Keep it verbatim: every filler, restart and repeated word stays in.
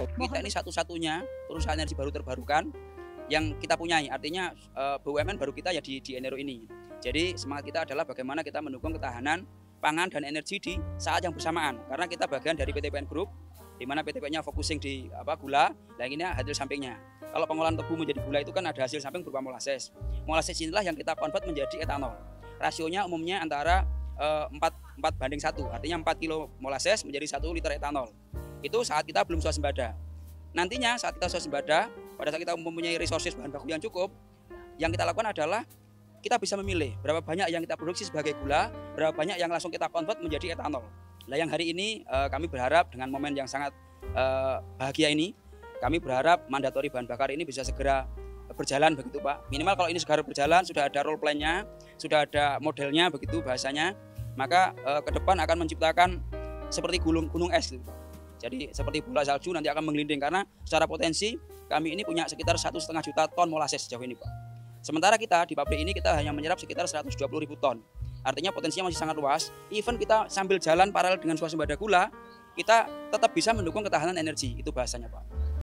kita ini satu-satunya perusahaan energi baru terbarukan yang kita punyai. Artinya uh, B U M N baru kita ya di, di Enero ini. Jadi semangat kita adalah bagaimana kita mendukung ketahanan pangan dan energi di saat yang bersamaan. Karena kita bagian dari P T P N Group, di mana P T P N-nya focusing di apa gula, dan ini hasil sampingnya. Kalau pengolahan tebu menjadi gula itu kan ada hasil samping berupa molasses. Molasses inilah yang kita convert menjadi etanol. Rasionya umumnya antara uh, empat, empat banding satu, artinya empat kilo molasses menjadi satu liter etanol. Itu saat kita belum swasembada. Nantinya saat kita swasembada, pada saat kita mempunyai resources bahan baku yang cukup, yang kita lakukan adalah kita bisa memilih berapa banyak yang kita produksi sebagai gula, berapa banyak yang langsung kita convert menjadi etanol. Nah, yang hari ini uh, kami berharap dengan momen yang sangat uh, bahagia ini, kami berharap mandatori bahan bakar ini bisa segera berjalan begitu Pak. Minimal kalau ini segera berjalan, sudah ada role plan-nya, sudah ada modelnya begitu bahasanya, maka uh, ke depan akan menciptakan seperti gunung, gunung es gitu. Jadi seperti bola salju nanti akan menggelinding karena secara potensi kami ini punya sekitar satu setengah juta ton molasses sejauh ini Pak. Sementara kita di pabrik ini kita hanya menyerap sekitar seratus dua puluh ribu ton. Artinya potensinya masih sangat luas. Even kita sambil jalan paralel dengan swasembada gula, kita tetap bisa mendukung ketahanan energi. Itu bahasanya Pak.